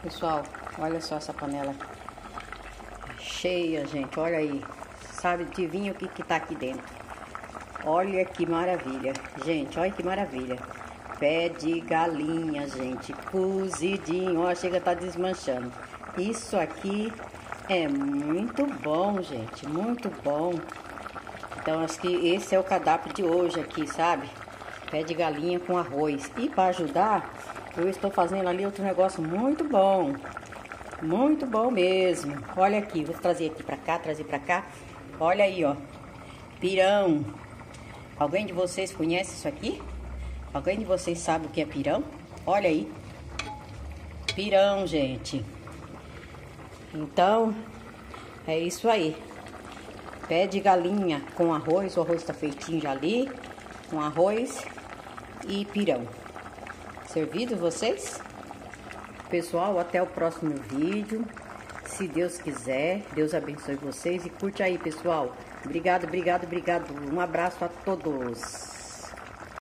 Pessoal, olha só essa panela cheia, gente. Olha aí. Sabe, adivinha o que tá aqui dentro? Olha que maravilha. Gente, olha que maravilha. Pé de galinha, gente. Cozidinho. Ó, chega a tá desmanchando. Isso aqui é muito bom, gente. Muito bom. Então, acho que esse é o cardápio de hoje aqui, sabe? Pé de galinha com arroz. E para ajudar, eu estou fazendo ali outro negócio muito bom. Muito bom mesmo. Olha aqui, vou trazer aqui pra cá, trazer pra cá. Olha aí, ó. Pirão. Alguém de vocês conhece isso aqui? Alguém de vocês sabe o que é pirão? Olha aí. Pirão, gente. Então, é isso aí. Pé de galinha com arroz. O arroz tá feitinho já ali. Com arroz e pirão. Servido vocês? Pessoal, até o próximo vídeo. Se Deus quiser, Deus abençoe vocês e curte aí, pessoal. Obrigado, obrigado, obrigado. Um abraço a todos.